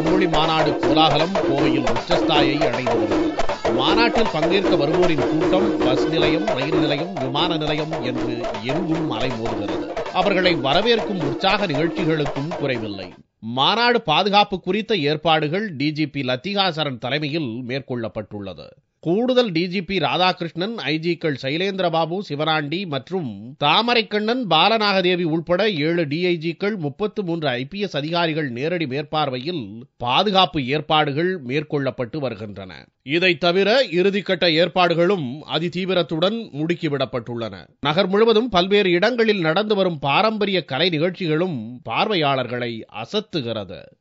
செம்மொழி மாநாடு கோலாகலம் கோவையில் உச்சஸ்தாயை அடைந்து வருகிறது. மாநாட்டில் பங்கேற்க வருவோரின் கூட்டம் பஸ் நிலையம், ரயில் நிலையம், விமான நிலையம் என்று எங்கும் அலைமோதுகிறது. அவர்களை வரவேற்கும் உற்சாக நிகழ்ச்சிகளுக்கும் குறைவில்லை. மாநாடு பாதுகாப்பு குறித்த ஏற்பாடுகள் டிஜிபி லத்திகா சரண் தலைமையில் மேற்கொள்ளப்பட்டுள்ளது. கூடுதல் டிஜிபி ராதாகிருஷ்ணன், ஐஜிக்கள் சைலேந்திரபாபு, சிவராண்டி மற்றும் தாமரைக்கண்ணன், பாலநாகதேவி உள்பட 7 டிஐஜிக்கள், 33 ஐபிஎஸ் அதிகாரிகள் நேரடி மேற்பார்வையில் பாதுகாப்பு ஏற்பாடுகள் மேற்கொள்ளப்பட்டு வருகின்றன. இதைத் தவிர இறுதிக்கட்ட ஏற்பாடுகளும் அதிதீவிரத்துடன் முடுக்கிவிடப்பட்டுள்ளன. நகர் முழுவதும் பல்வேறு இடங்களில் நடந்து வரும் பாரம்பரிய கலை நிகழ்ச்சிகளும் பார்வையாளர்களை அசத்துகிறது.